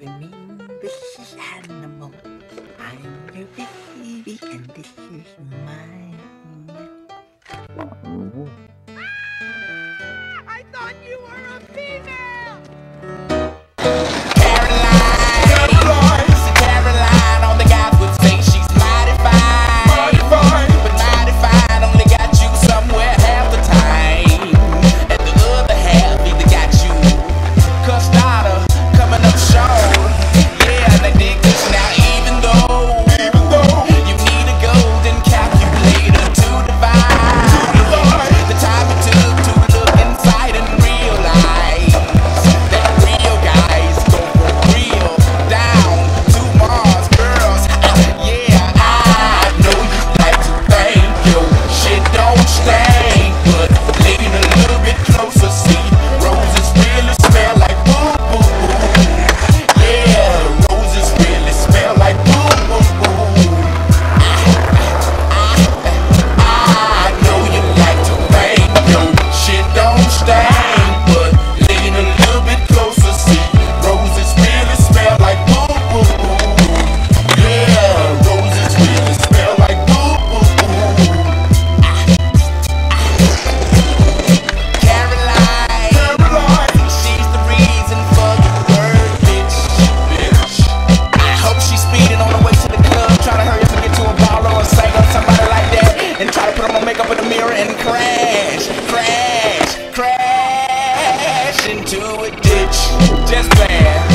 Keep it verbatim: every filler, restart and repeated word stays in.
afternoon, this is Animal. I'm your baby, and this is mine. I thought you were a female! Caroline! Caroline! Caroline, all the guys would say she's mighty fine. Mighty fine! But mighty fine only got you somewhere half the time. And the other half either got you cussed out or coming up short. Yeah, they dig this now, even though, even though you need a golden calculator to divide, to divide the time it took to look inside and realize that real guys go for real down to Mars. Girls, yeah, I know you like to think your shit don't stink, but lean a little bit closer, see roses really smell like boo boo boo. Yeah, roses really smell like boo boo boo. I know you like to think your shit don't stink, but lean a little bit closer, see roses really smell like boo boo boo. Yeah, roses really smell like boo boo boo. Caroline, Caroline, she's the reason for the word bitch, bitch. I hope she's speeding on the way to the club, trying to hurry up and get to a baller or a singer or somebody like that, and try to put on makeup in the mirror and crash, crash, crash into a ditch. Just bad.